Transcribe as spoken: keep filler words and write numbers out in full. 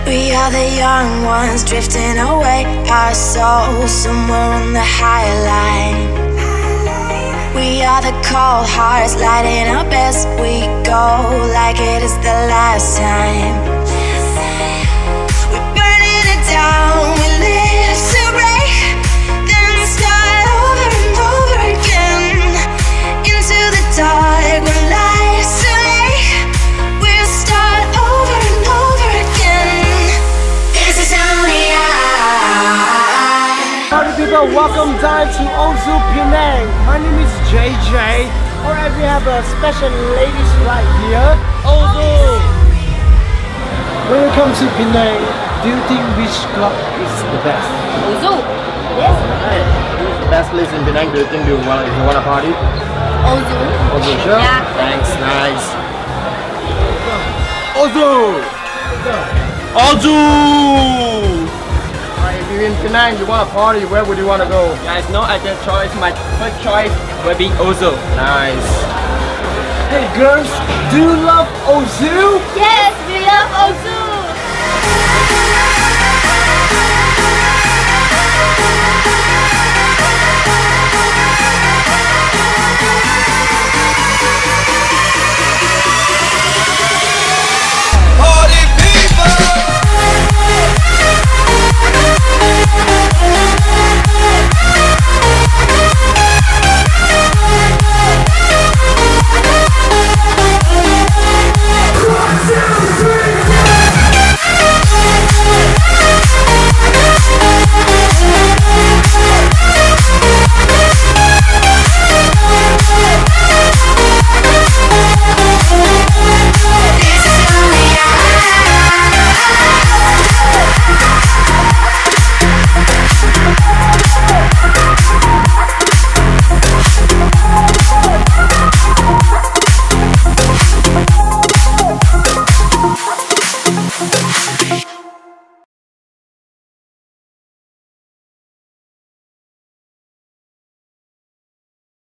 We are the young ones drifting away, our souls somewhere on the high line. We are the cold hearts lighting our best. We go like it is the last time. We're burning it down, we live to break, then start over and over again. Into the dark when life's too late, we'll start over and over again. This is only I. Howdy people, welcome down to Ozu Penang. My name is J J. Alright, we have a special ladies right here. Ozu! When it comes to Penang, do you think which club is the best? Ozu. Yes. Hey, who's the best place in Penang? Do you think you want if you want to party? Ozu. Ozu, sure? Yeah. Thanks, nice. Ozu! Ozu! Alright, if you're in Penang, you want to party, where would you want to go? Guys, no ideal choice. My first choice will be Ozu. Nice. Hey girls, do you love Ozu?